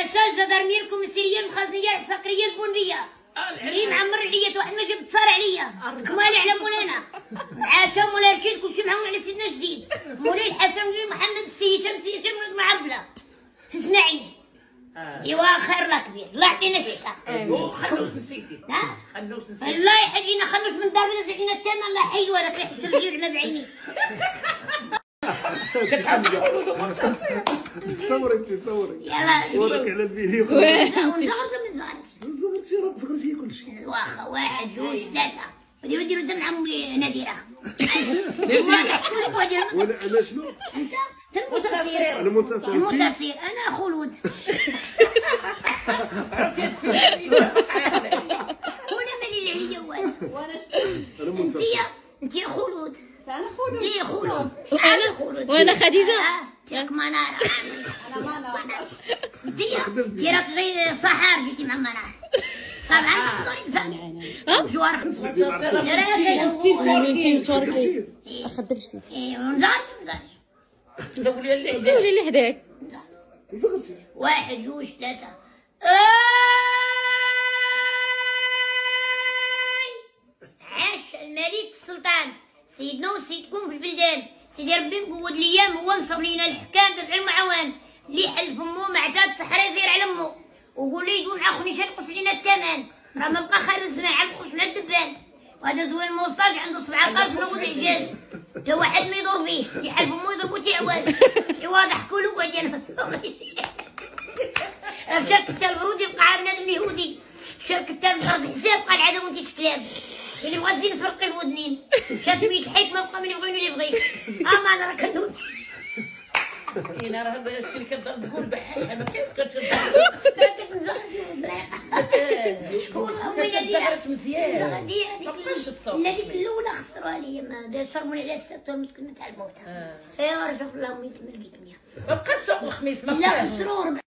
حاشا جدرني الكوميساريه الخزنيه العسكريه البنديه اللي معمر عليا واحد ما جاب تصار عليا كمالي على مولانا معاشا مولاي رشيد كلشي معاون على سيدنا جديد مولاي الحسن بن محمد السي هشام بن معبله تسمعي ايوا خير لا كبير الله يعطينا الشفاء خلوش نسيتي خلوش نسيتي الله يحيينا خلوش من دارنا زعينا التامه الله يحيي ولا كيحس رجلي لنا بعيني صوري يلا وراك على الفيديو ونزغر ما نزغرش صغرتي راه صغرتي كلشي واخا واحد جوج ثلاثه وديروا دم عمي نادره وانا شنو؟ انت المنتصر المنتصر انا خلود وانا مالي عليا والو انت خلود انا خلود ايه خلود انا خلود وانا خديجه تراك مناره انا مناره انت راك غير صحار جيتي مع مناره صبعا تقدري جوار خمسة اخدمش فيك ونزعل زولي اللي حداك زولي اللي حداك صغرتي واحد جوج ثلاثة عاش الملك السلطان سيدنا وسيدكم في البلدان سيدي ربي مقود الايام هو نصب لينا الحكام تبع المعاون اللي حل فمو ما عتاد صحرا زير على امو وقول لي يدوم مع خوني شنقص لينا الثمن راه ما بقى خير الزمان على الخوش ولا الدبان وهذا زوين الموسطاج عنده 17 نوض الحجاج تا واحد ما يضرب فيه يحل فمو يضربو تعواج ايوا ضحكوا له قعد ينفسوا راه مشى كتاب الورود يبقى عا بنادم اليهودي مشى كتاب درس حساب بقى العدم وانت شكلاب اللي بغا تزيد تفرقي الودنين مشى سميت الحكمه بقى من يبغي يبغي اما انا راه كندوز مسكينه راه الشيء اللي كتضرب تقول بحالها ما كتقدرش لا كتنزل في مزرعه والله ويا ديالها مزيان لا ديك الاولى خسروا عليا ما دار شربوني على السبت والمسكين تاع الموتى ايوا رجعت الله امي تما لقيتني ما بقاش سوق الخميس ما لا خسروا